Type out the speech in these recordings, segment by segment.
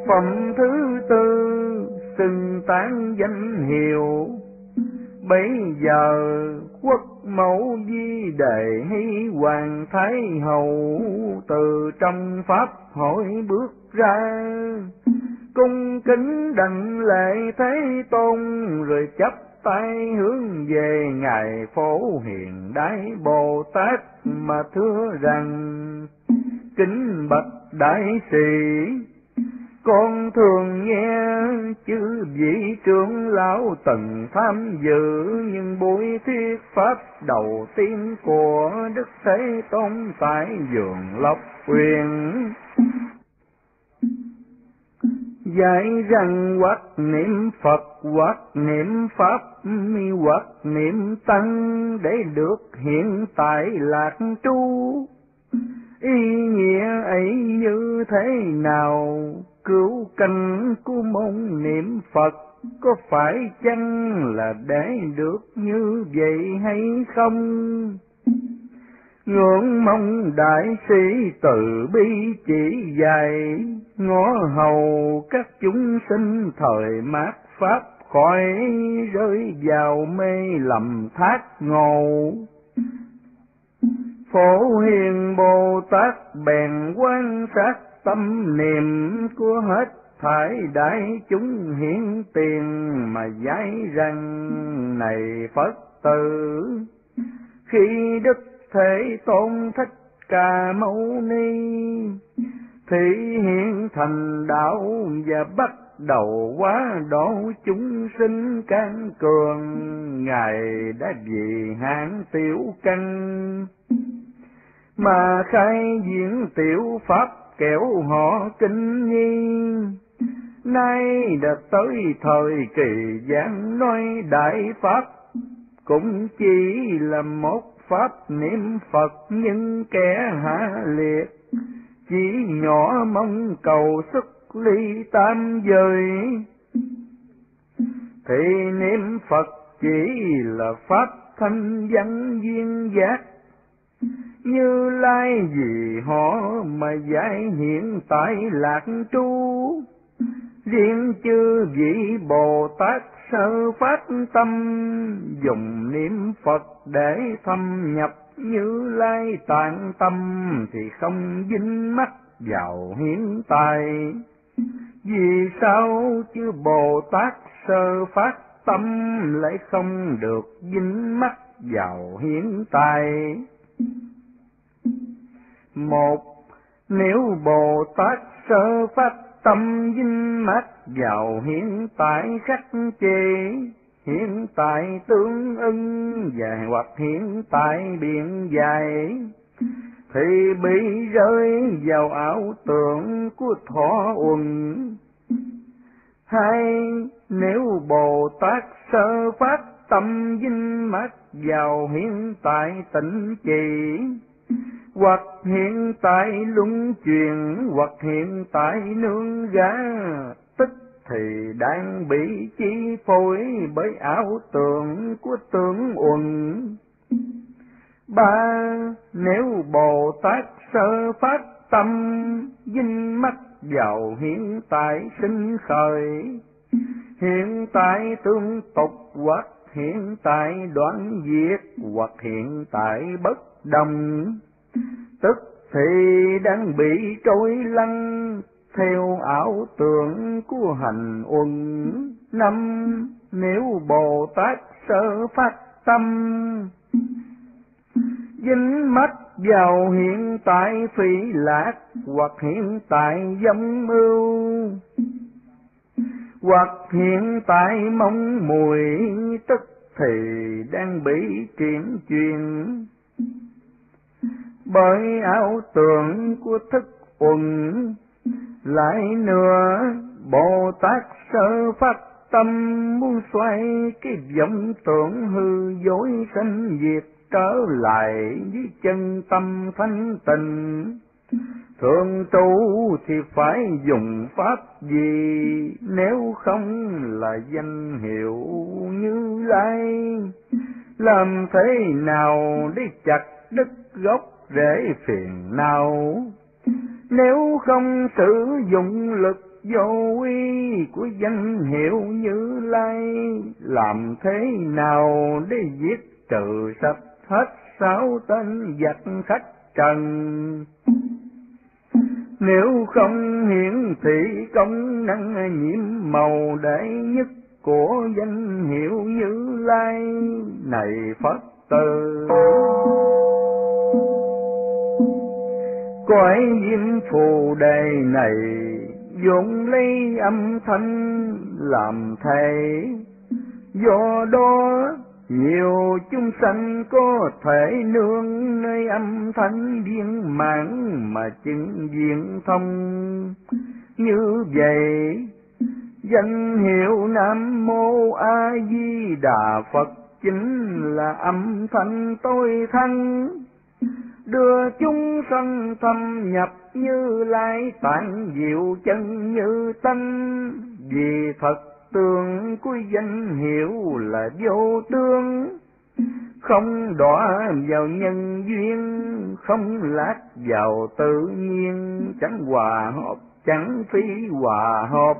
Phẩm thứ tư xưng tán danh hiệu. Bấy giờ quốc mẫu di đề hy hoàng thái hậu từ trong pháp hội bước ra, cung kính đảnh lễ Thế Tôn, rồi chắp tay hướng về ngài Phổ Hiền Đại Bồ Tát mà thưa rằng: kính bạch đại sĩ, con thường nghe chư vị trưởng lão từng tham dự những buổi thuyết pháp đầu tiên của Đức Thế Tôn tại vườn Lộc Uyển, dạy rằng hoặc niệm Phật, hoặc niệm Pháp, hoặc niệm Tăng để được hiện tại lạc trú. Ý nghĩa ấy như thế nào? Cứu cánh của môn niệm Phật có phải chăng là để được như vậy hay không? Ngưỡng mong đại sĩ từ bi chỉ dạy, ngó hầu các chúng sinh thời mạt pháp khỏi rơi vào mê lầm thác ngộ. Phổ Hiền Bồ Tát bèn quan sát tâm niệm của hết thảy đại chúng hiện tiền mà dạy rằng: này Phật tử, khi Đức Thế Tôn Thích Ca Mâu Ni thị hiện thành đạo và bắt đầu hóa độ chúng sinh can cường, ngài đã vì hạn tiểu căn mà khai diễn tiểu pháp kẻo họ kinh nghi. Nay đã tới thời kỳ giảng nói đại pháp, cũng chỉ là một pháp niệm Phật nhưng kẻ hạ liệt, chỉ nhỏ mong cầu sức ly tam giới. Thì niệm Phật chỉ là pháp thanh văn duyên giác, Như Lai vì họ mà giải hiện tại lạc trú. Riêng chư vị Bồ Tát sơ phát tâm, dùng niệm Phật để thâm nhập Như Lai tạng tâm, thì không dính mắc vào hiện tại. Vì sao chư Bồ Tát sơ phát tâm lại không được dính mắc vào hiện tại? Một, nếu Bồ Tát sơ phát tâm dính mắc vào hiện tại khắc chế, hiện tại tương ưng và hoặc hiện tại biện dài, thì bị rơi vào ảo tưởng của thọ uẩn. Hai, nếu Bồ Tát sơ phát tâm dính mắc vào hiện tại tịnh trì, hoặc hiện tại luân chuyển, hoặc hiện tại nương gã, tức thì đang bị chi phối bởi ảo tưởng của tưởng uẩn. Ba, nếu Bồ Tát sơ phát tâm dính mắc vào hiện tại sinh khởi, hiện tại tương tục, hoặc hiện tại đoạn diệt, hoặc hiện tại bất đồng, tức thì đang bị trôi lăn theo ảo tưởng của hành uẩn. Năm, nếu Bồ Tát sơ phát tâm dính mắc vào hiện tại phỉ lạc, hoặc hiện tại dâm mưu, hoặc hiện tại mong mùi, tức thì đang bị chuyển chuyển bởi ảo tưởng của thức uẩn. Lại nữa, Bồ Tát sơ phát tâm muốn xoay cái vọng tưởng hư dối sanh diệt trở lại với chân tâm thanh tịnh. Thường trụ thì phải dùng pháp gì, nếu không là danh hiệu Như Lai? Làm thế nào để chặt đứt gốc rễ phiền não? Nếu không sử dụng lực vô uy của danh hiệu Như Lai, làm thế nào để giết trừ sạch hết 6 tên giặc khách trần? Nếu không hiển thị công năng nhiễm màu đệ nhất của danh hiệu Như Lai, này Phật tử, cõi diêm phù đề này vốn lấy âm thanh làm thể, do đó nhiều chúng sanh có thể nương nơi âm thanh viên mãn mà chứng viên thông. Như vậy danh hiệu Nam Mô A Di Đà Phật chính là âm thanh tối thắng, đưa chúng sanh thâm nhập Như Lai tạng diệu chân như tánh. Vì thật tướng của danh hiệu là vô tướng, không đọa vào nhân duyên, không lạc vào tự nhiên, chẳng hòa hợp chẳng phi hòa hợp,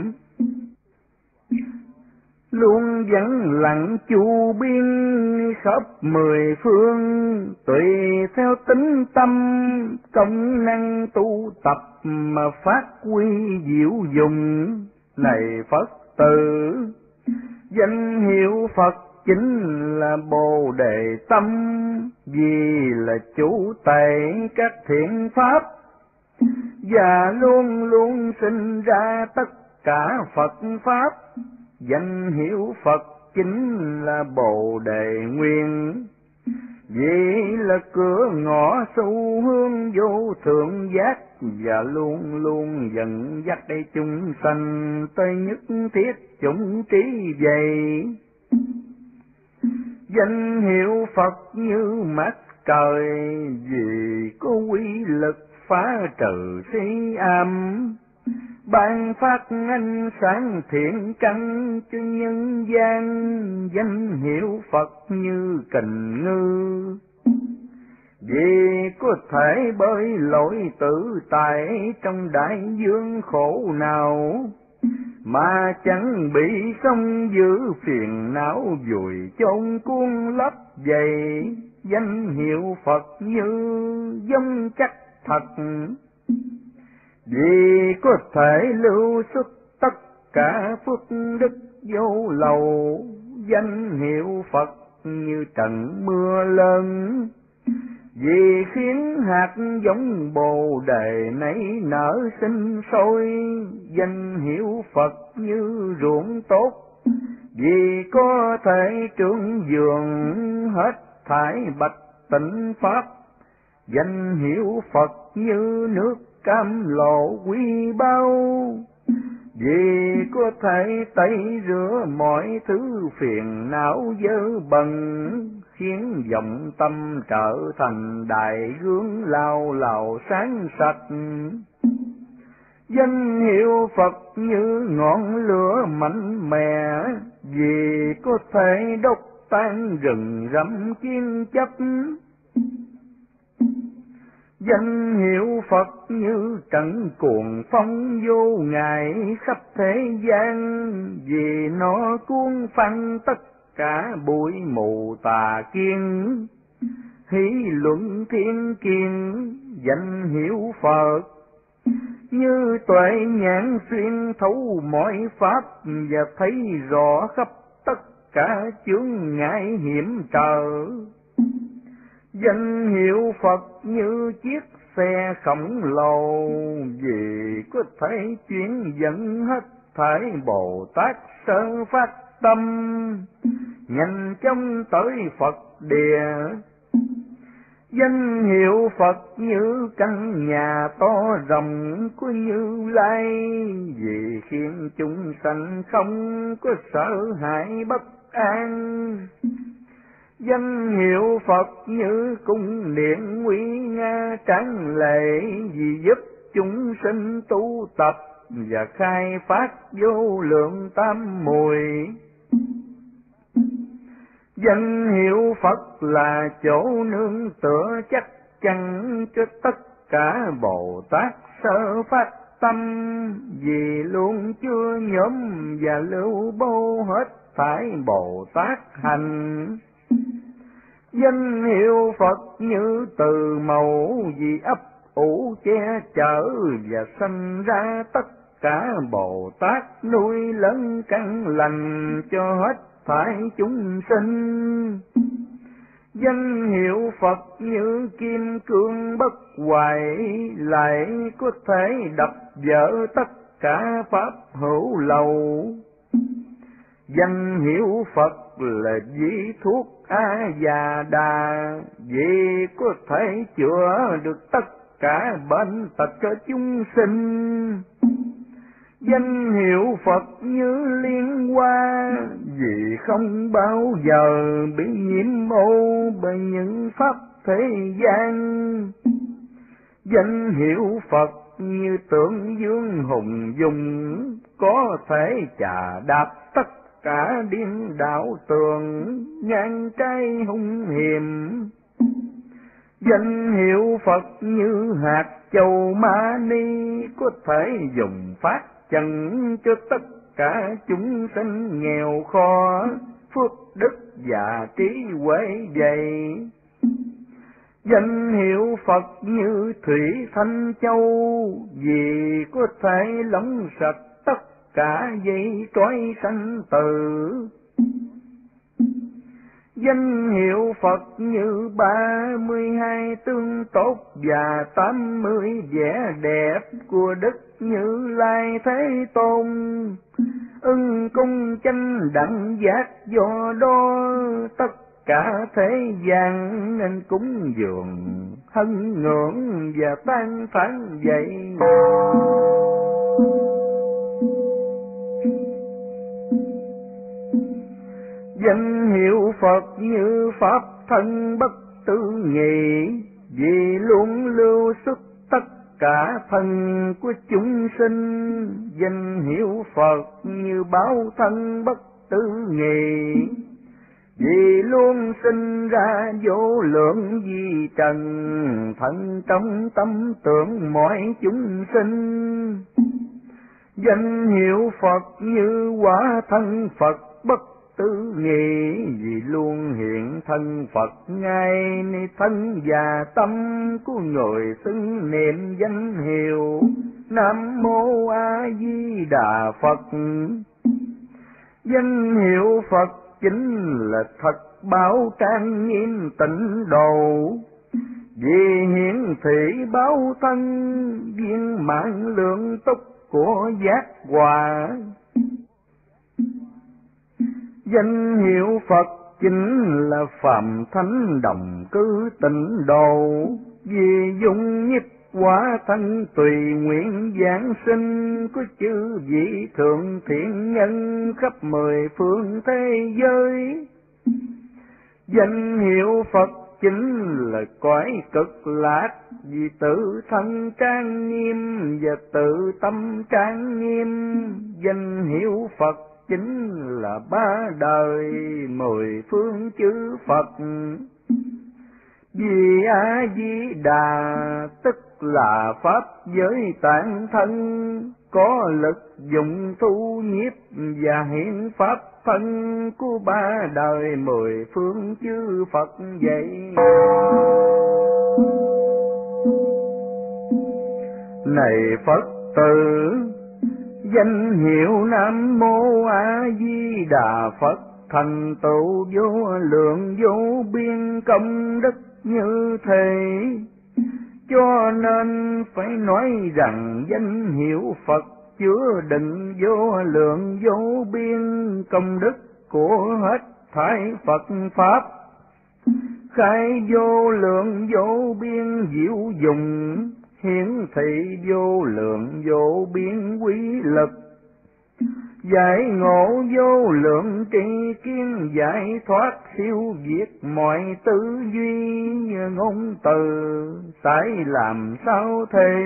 luôn vắng lặng chu biên khắp 10 phương, tùy theo tính tâm công năng tu tập mà phát huy diệu dụng. Này Phật tử, danh hiệu Phật chính là Bồ Đề tâm, vì là chủ tể các thiện pháp, và luôn luôn sinh ra tất cả Phật pháp. Danh hiệu Phật chính là Bồ Đề nguyên, vì là cửa ngõ xu hướng vô thượng giác, và luôn luôn dẫn dắt chúng sanh tới nhất thiết chủng trí vậy. Danh hiệu Phật như mắt trời, vì có quy lực phá trừ si âm, ban phát ánh sáng thiện căn cho nhân gian. Danh hiệu Phật như kình ngư, vì có thể bơi lội tự tại trong đại dương khổ nào, mà chẳng bị sông dữ phiền não vùi chôn cuốn lấp vậy. Danh hiệu Phật như giống chắc thật, vì có thể lưu xuất tất cả phước đức vô lậu. Danh hiệu Phật như trận mưa lớn, vì khiến hạt giống Bồ Đề nảy nở sinh sôi. Danh hiệu Phật như ruộng tốt, vì có thể trưởng vườn hết thải bạch tịnh pháp. Danh hiệu Phật như nước cam lộ quý báu, vì có thể tẩy rửa mọi thứ phiền não dơ bẩn, khiến vọng tâm trở thành đại gương lao lào sáng sạch. Danh hiệu Phật như ngọn lửa mạnh mẽ, vì có thể đốt tan rừng rậm kiên chấp. Danh hiệu Phật như trận cuồng phong vô ngại khắp thế gian, vì nó cuốn phăng tất cả bụi mù tà kiến. Hí luận thiên kiên, danh hiệu Phật như tuệ nhãn xuyên thấu mọi pháp, và thấy rõ khắp tất cả chướng ngại hiểm trở. Danh hiệu Phật như chiếc xe khổng lồ, vì có thể chuyển dẫn hết thảy Bồ Tát sơ phát tâm, nhanh chóng tới Phật địa. Danh hiệu Phật như căn nhà to rộng của Như Lai, vì khiến chúng sanh không có sợ hãi bất an. Danh hiệu Phật như cung điện nguy nga tráng lệ, vì giúp chúng sinh tu tập và khai phát vô lượng tam muội. Danh hiệu Phật là chỗ nương tựa chắc chắn cho tất cả Bồ Tát sơ phát tâm, vì luôn chưa nhóm và lưu bố hết thảy Bồ Tát hành. Danh hiệu Phật như từ mẫu, vì ấp ủ che chở và sanh ra tất cả Bồ Tát, nuôi lớn căn lành cho hết thảy chúng sinh. Danh hiệu Phật như kim cương bất hoại, lại có thể đập vỡ tất cả pháp hữu lậu. Danh hiệu Phật là vị thuốc A Già Đà, vì có thể chữa được tất cả bệnh tật cho chúng sinh. Danh hiệu Phật như liên hoa, vì không bao giờ bị nhiễm ô bởi những pháp thế gian. Danh hiệu Phật như tượng dương hùng dung, có thể chà đạp tất cả điên đảo tường, ngang trái hung hiểm. Danh hiệu Phật như hạt châu ma ni, có thể dùng phát chẳng cho tất cả chúng sinh nghèo khó, phước đức và trí huệ dày. Danh hiệu Phật như thủy thanh châu, vì có thể lóng sạch tất cả dây trói sanh tử. Danh hiệu Phật như 32 tương tốt và 80 vẻ đẹp của Đức Như Lai Thế Tôn. Ưng cung chánh đẳng giác, do đó tất cả thế gian nên cúng dường, hân ngưỡng và tán thán vậy. Danh hiệu Phật như pháp thân bất tư nghị, vì luôn lưu xuất tất cả thân của chúng sinh. Danh hiệu Phật như báo thân bất tư nghị, vì luôn sinh ra vô lượng vi trần, thân trong tâm tưởng mọi chúng sinh. Danh hiệu Phật như quả thân Phật bất tư nghị, vì luôn hiện thân Phật ngay nơi thân và tâm của người xưng niệm danh hiệu Nam Mô A Di Đà Phật. Danh hiệu Phật chính là thật báo trang nghiêm tịnh độ, vì hiển thị báo thân viên mãn lượng túc của giác hòa. Danh hiệu Phật chính là phạm thánh đồng cư tịnh độ, vì dung nhiếp quả thân tùy nguyện giáng sinh của chư vị thượng thiện nhân khắp 10 phương thế giới. Danh hiệu Phật chính là cõi cực lạc, vì tự thân trang nghiêm và tự tâm trang nghiêm. Danh hiệu Phật chính là 3 đời 10 phương chư Phật. Vì A Di Đà tức là pháp giới tạng thân, có lực dụng thu nhiếp và hiện pháp thân của 3 đời 10 phương chư Phật vậy. Này Phật tử, danh hiệu Nam Mô A Di Đà Phật thành tựu vô lượng vô biên công đức như thế, cho nên phải nói rằng danh hiệu Phật chứa đựng vô lượng vô biên công đức của hết thảy Phật pháp, khai vô lượng vô biên diệu dụng, hiển thị vô lượng vô biên quý lực, giải ngộ vô lượng tri kiến, giải thoát siêu việt mọi tư duy ngôn từ, phải làm sao thế?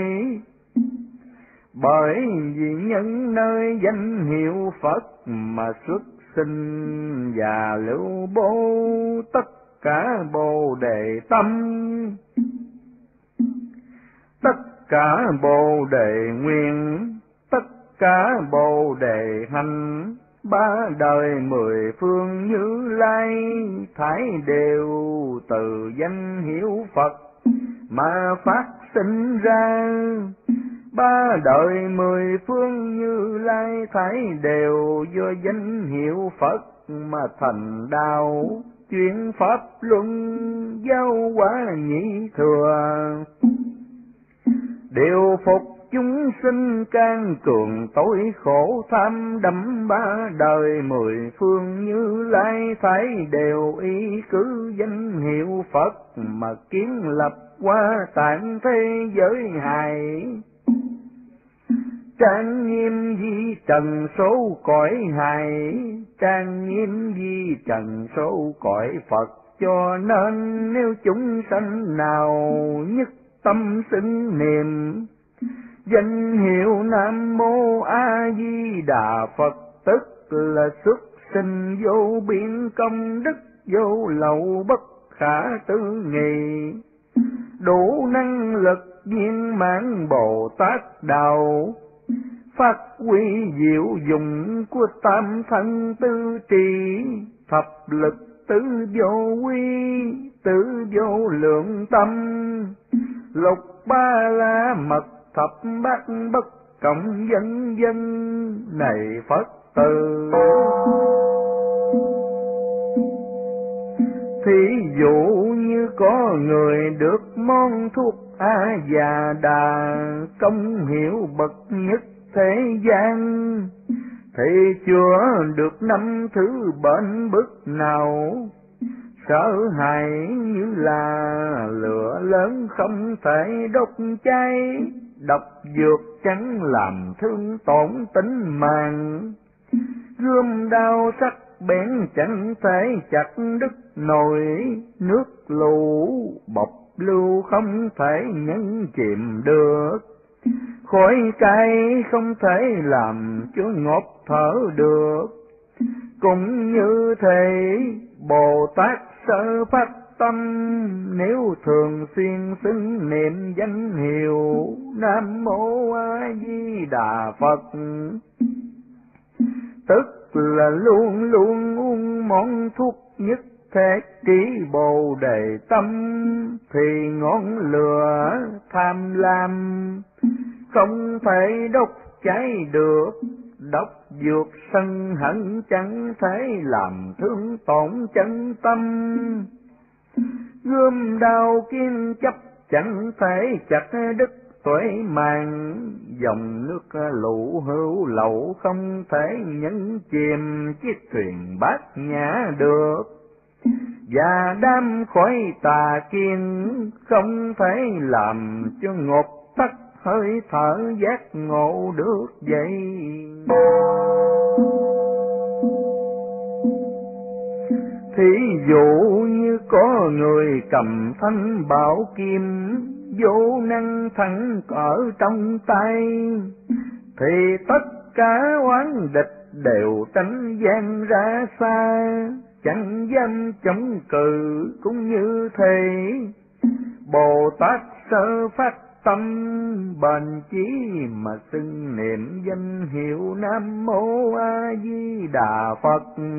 Bởi vì nhân nơi danh hiệu Phật mà xuất sinh và lưu bố tất cả Bồ Đề tâm, tất cả bồ đề nguyện, tất cả bồ đề hành, ba đời mười phương Như Lai, thải đều từ danh hiệu Phật mà phát sinh ra. Ba đời mười phương Như Lai, thải đều do danh hiệu Phật mà thành đạo, chuyển pháp luân giáo hóa nhị thừa, điều phục chúng sinh can cường tối khổ tham đắm. Ba đời mười phương Như Lai, thải đều ý cứ danh hiệu Phật mà kiến lập qua tạng thế giới hài, trang nghiêm di trần số cõi hài, trang nghiêm di trần số cõi Phật. Cho nên nếu chúng sanh nào nhất tâm xưng niệm danh hiệu Nam Mô A Di Đà Phật, tức là xuất sinh vô biên công đức, vô lậu bất khả tư nghị, đủ năng lực viên mãn Bồ Tát đạo, phát huy diệu dụng của tam thân tư trì, thập lực tứ vô quy, tứ vô lượng tâm, lục ba la mật thập bát bất cộng vân vân. Này Phật tử, thí dụ như có người được món thuốc A Già Đà, công hiệu bậc nhất thế gian, thì chữa được năm thứ bệnh bức nào. Sợ hãi như là lửa lớn không thể đốt cháy, độc dược chẳng làm thương tổn tính mạng, gươm đao sắc bén chẳng thể chặt đứt nổi, nước lũ bọc lưu không thể nhấn chìm được, khói cay không thể làm cho ngộp thở được. Cũng như thế Bồ Tát sơ phát tâm, nếu thường xuyên xưng niệm danh hiệu Nam Mô A Di Đà Phật, tức là luôn luôn uống món thuốc nhất thế trí Bồ Đề tâm, thì ngọn lửa tham lam không thể đốt cháy được, độc dược sân hận chẳng thể làm thương tổn chân tâm, gươm đao kiếm chấp chẳng thể chặt đứt tuệ màng, dòng nước lũ hữu lậu không thể nhấn chìm chiếc thuyền bát nhã được, và đám khói tà kiên không thể làm cho ngột tắt hơi thở giác ngộ được vậy. Thí dụ như có người cầm thanh bảo kim, vô năng thắng ở trong tay, thì tất cả oán địch đều tránh gian ra xa, chẳng dám chống cự. Cũng như thế Bồ Tát sơ phát tâm, bền chí mà xưng niệm danh hiệu Nam Mô A Di Đà Phật,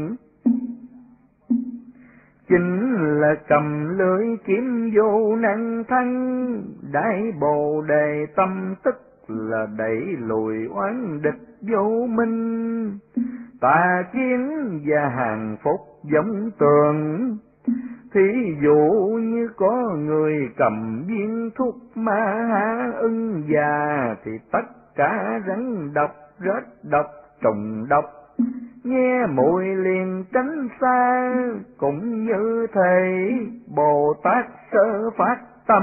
chính là cầm lưỡi kiếm vô năng thắng. Đại Bồ Đề tâm tức là đẩy lùi oán địch vô minh, tà kiến và hàng phục giống tường. Thí dụ như có người cầm viên thuốc ma há ưng già, thì tất cả rắn độc, rết độc, trùng độc nghe mùi liền tránh xa. Cũng như thế Bồ Tát sơ phát tâm,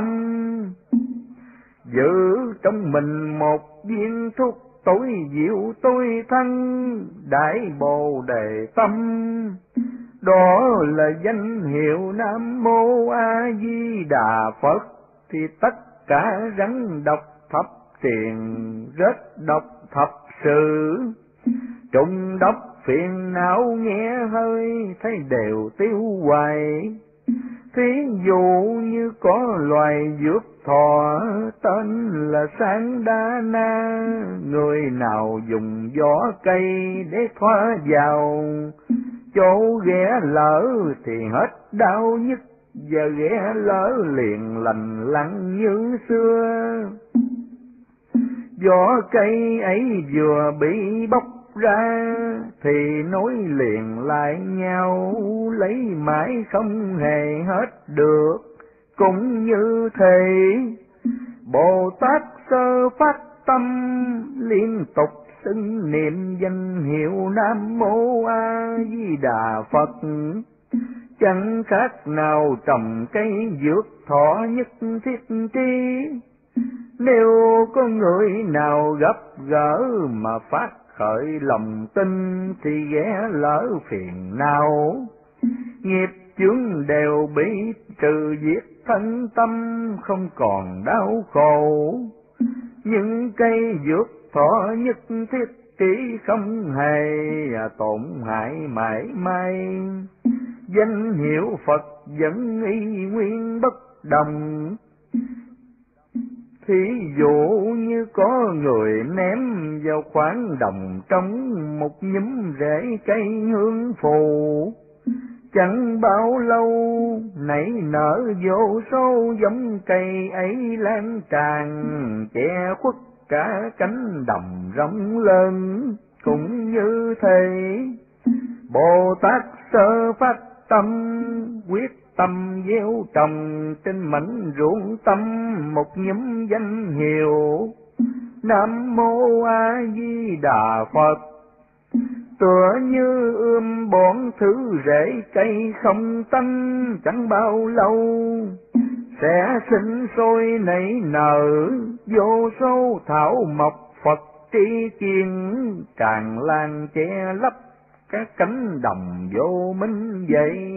giữ trong mình một viên thuốc tối diệu tối thanh. Đại Bồ Đề tâm, đó là danh hiệu Nam Mô A Di Đà Phật, thì tất cả rắn độc thập triền, rết độc thập sự, trùng độc phiền não nghe hơi thấy đều tiêu hoài. Thí dụ như có loài dược thọ tên là sáng đá na, người nào dùng vỏ cây để thoa vào chỗ ghẻ lỡ thì hết đau nhức, giờ ghẻ lỡ liền lành lặn như xưa. Vỏ cây ấy vừa bị bóc ra thì nối liền lại nhau, lấy mãi không hề hết được. Cũng như thế Bồ Tát sơ phát tâm liên tục xưng niệm danh hiệu Nam Mô A Di Đà Phật, chẳng khác nào trồng cây dược thọ nhất thiết tri. Nếu có người nào gặp gỡ mà phát khởi lòng tin thì ghé lỡ phiền não, nghiệp chướng đều bị trừ diệt, thân tâm không còn đau khổ. Những cây dược thọ nhất thiết trí không hề tổn hại mãi may, danh hiệu Phật vẫn y nguyên bất đồng. Thí dụ như có người ném vào khoảng đồng trống một nhúm rễ cây hương phù, chẳng bao lâu nảy nở vô số giống cây ấy lan tràn, che khuất cả cánh đồng rộng lớn. Cũng như thế Bồ Tát sơ phát tâm quyết tâm gieo trồng trên mảnh ruộng tâm một nhúm danh hiệu Nam Mô A Di Đà Phật, tựa như ươm bón thứ rễ cây không tanh, chẳng bao lâu sẽ sinh sôi nảy nở vô số thảo mộc Phật tri kiến, tràn lan che lấp các cánh đồng vô minh vậy.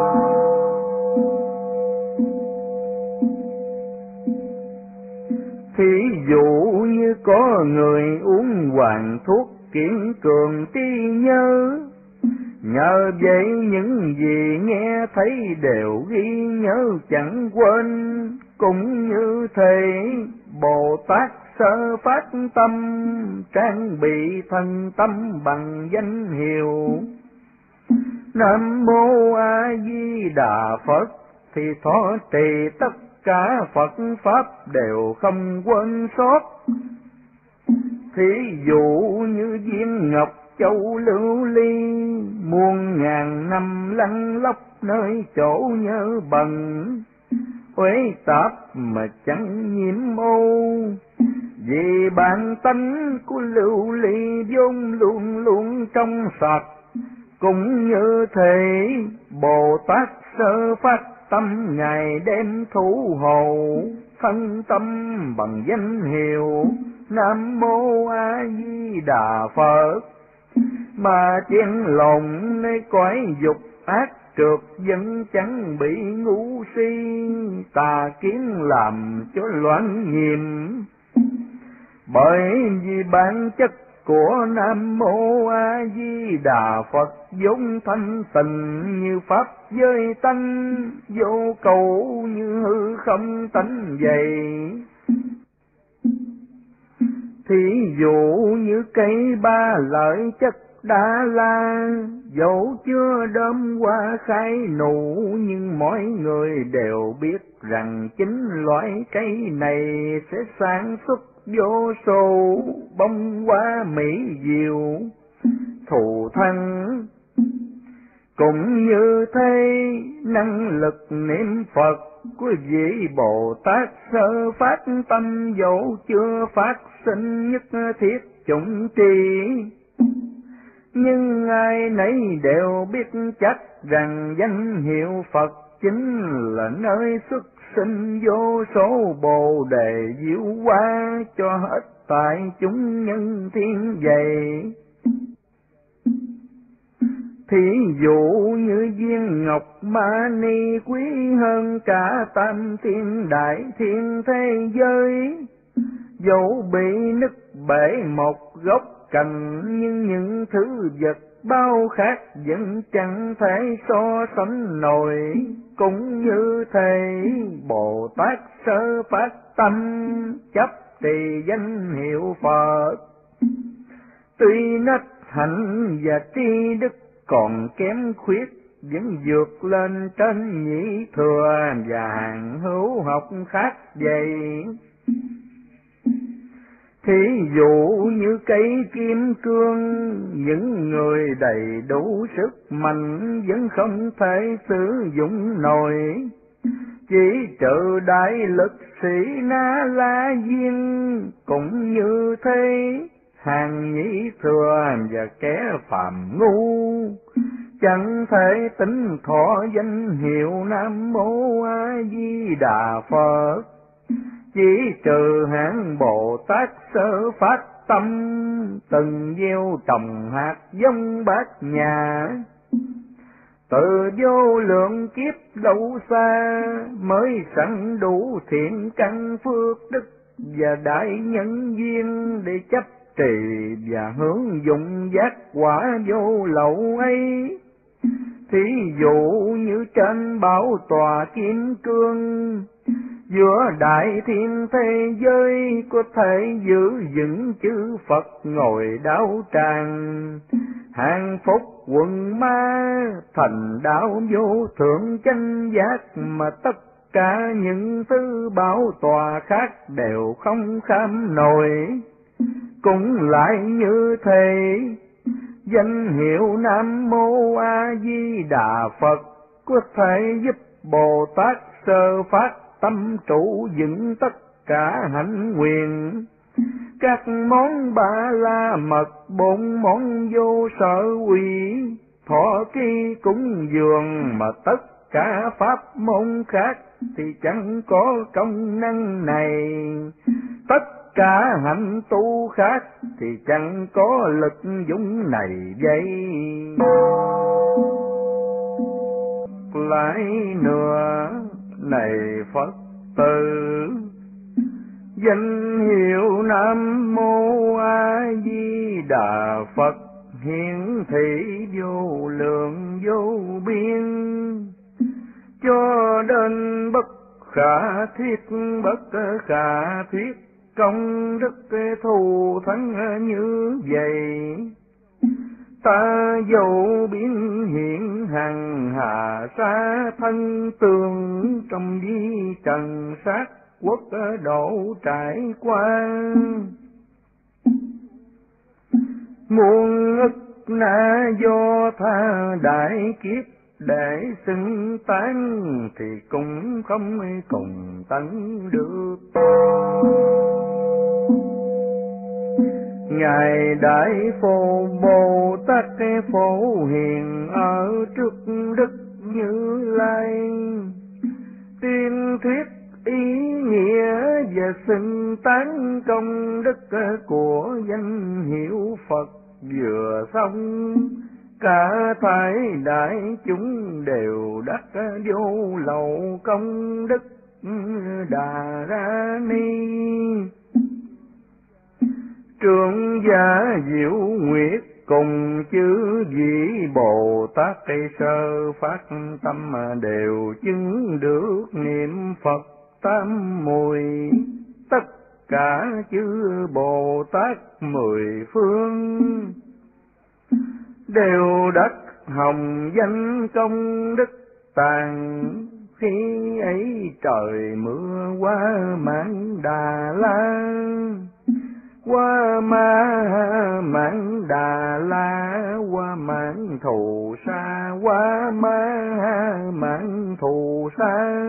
Thí dụ như có người uống hoàng thuốc kiên cường trí nhớ, nhờ vậy những gì nghe thấy đều ghi nhớ chẳng quên. Cũng như thế Bồ Tát sơ phát tâm trang bị thân tâm bằng danh hiệu Nam Mô A Di Đà Phật, thì thọ trì tất cả Phật pháp đều không quên sót. Thí dụ như viên ngọc châu lưu ly, muôn ngàn năm lăn lóc nơi chỗ nhớ bần, uế tạp mà chẳng nhiễm ô. Vì bản tánh của lưu ly vốn luôn luôn trong sạch. Cũng như thế Bồ Tát sơ phát tâm ngày đêm thủ hộ thân tâm bằng danh hiệu Nam Mô A Di Đà Phật, mà chen lộn nơi cõi dục ác trượt vẫn chẳng bị ngu si tà kiến làm cho loạn nhiệm. Bởi vì bản chất của Nam Mô A Di Đà Phật vốn thanh tịnh như pháp giới tánh, vô cầu như hư không tánh vậy. Thí dụ như cây ba lợi chất Đa La, dẫu chưa đơm hoa khai nụ, nhưng mọi người đều biết rằng chính loại cây này sẽ sản xuất vô số bông hoa mỹ diệu thù thắng. Cũng như thế năng lực niệm Phật của vị Bồ Tát sơ phát tâm, dẫu chưa phát sinh nhất thiết chủng trì, nhưng ai nấy đều biết chắc rằng danh hiệu Phật chính là nơi xuất sinh vô số bồ đề diệu hoa cho hết tại chúng nhân thiên vậy. Thí dụ như viên ngọc mani quý hơn cả tam thiên đại thiên thế giới, dẫu bị nứt bể một gốc cành, nhưng những thứ vật bao khác vẫn chẳng thể so sánh nổi. Cũng như thế Bồ Tát sơ phát tâm chấp trì danh hiệu Phật. Tuy nết hạnh và tri đức còn kém khuyết, vẫn vượt lên trên nhị thừa và hàng hữu học khác vậy. Thí dụ như cây kim cương, những người đầy đủ sức mạnh vẫn không thể sử dụng nổi, chỉ trừ đại lực sĩ Na La Diên cũng như thế. Hàng nhị thừa và kẻ phàm ngu chẳng thể tính thọ danh hiệu Nam Mô A Di Đà Phật, chỉ trừ hạng Bồ Tát sơ phát tâm, từng gieo trồng hạt giống bát nhà. Từ vô lượng kiếp lâu xa mới sẵn đủ thiện căn phước đức và đại nhân duyên để chấp trì và hướng dụng giác quả vô lậu ấy. Thí dụ như trên bảo tòa kim cương, giữa đại thiên thế giới có thể giữ vững chư Phật ngồi đạo tràng. Hàng phúc quần ma thành đạo vô thượng chánh giác, mà tất cả những thứ bảo tòa khác đều không kham nổi. Cũng lại như thế, danh hiệu Nam Mô A Di Đà Phật có thể giúp Bồ Tát sơ phát tâm trụ vững tất cả hạnh nguyện. Các món ba la mật, 4 món vô sở quỷ, thọ ký cúng dường, mà tất cả pháp môn khác thì chẳng có công năng này. Tất cả hạnh tu khác thì chẳng có lực dũng này vậy. Lại nữa này Phật tử, danh hiệu Nam Mô A Di Đà Phật hiển thị vô lượng vô biên, cho đến bất khả thuyết công đức thù thắng như vậy. Ta dẫu biến hiện hằng hà sa thân tường, trong vi trần sát quốc độ trải qua. Muôn ức na do tha đại kiếp để xưng tán, thì cũng không cùng tấn được. Ngài Đại Phổ Bồ Tát Phổ Hiền ở trước Đức Như Lai, tuyên thuyết ý nghĩa và xưng tán công đức của danh hiệu Phật vừa xong. Cả thảy đại chúng đều đắc vô lậu công đức Đà Ra Ni. Trưởng giả Diệu Nguyệt cùng chư vị Bồ Tát sơ phát tâm đều chứng được niệm Phật tam muội. Tất cả chư Bồ Tát 10 phương đều đắc hồng danh công đức tàng. Khi ấy trời mưa qua mãn Đà La, qua mãn Đà La, qua mãn Thù Sa, qua mãn Thù Sa,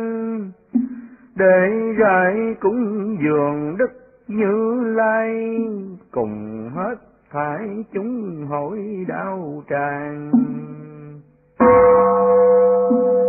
để rải cúng dường Đức Như Lai, cùng hết thảy chúng hội đạo tràng.